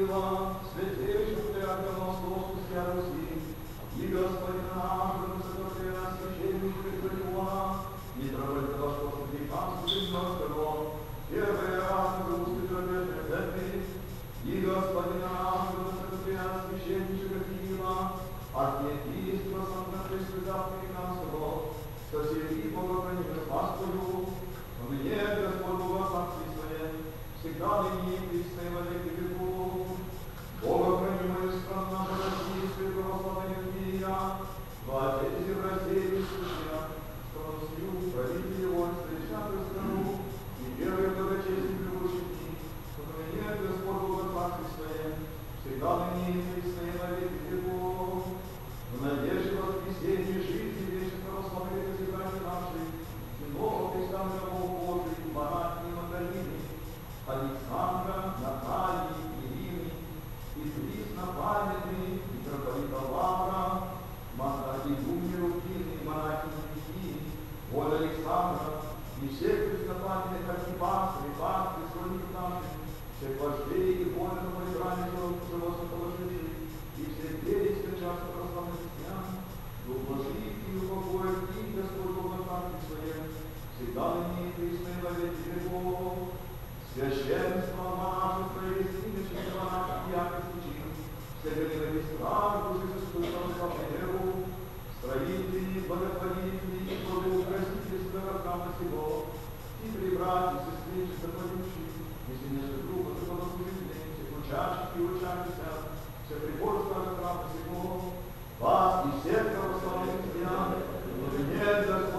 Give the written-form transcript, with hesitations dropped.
Киева, святейшим Театром Московской Руси, и Господина нашего Высокопрена священника Григория, митрополита Московского Деканского, первый раз на русской трапезной церкви, и Господина нашего Высокопрена священника Киева, архиепископа Санкт-Петербургского Деканского, со всеми богохранимых Пастору, мне, Господь Бога Царствие Свое, всегда ныне и присно и во веки веков. Богохранимая страна наша Российская православная Империя, во Отечестве в России слышно, страну сию, правители его, встречатую страну, и первые благочестие превышены, что мне, Господь Бога Царствие Свое, всегда ныне и присно и во веки веков. В надежде воскресения жизни вечной православной России нашей, нового Христа Бога Божий, монахини Магдалины, Александра, Натальи, Ирины, и преснопамятный митрополита Лавра, монахини Дуни Рукины, монахини Никии, вот Александра, и всех преснопамятных архипастырей, пастырей, сродников наших, всех вождей и воинов по избранию животных положивших, и всех верить скончавших православных христиан, да ублажит и упокоит их Господь Бога Царствие Свое, всегда ныне и присно и во веки веков. Священство монашества и святыничество монашек якостный чин, все гонимые страны души Иисуса славную веру, строители, благотворители и благоукрасители своего храма сего, и прибратья, сестры, чистопоручие, если нежели группа, то богослужители, все учащих и учащихся, все приборы своего храма сего, вас и всех православных христиан, но нет Господь